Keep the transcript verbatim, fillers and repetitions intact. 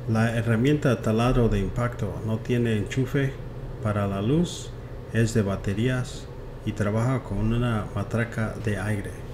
La herramienta taladro de impacto no tiene enchufe para la luz, es de baterías y trabaja con una matraca de aire.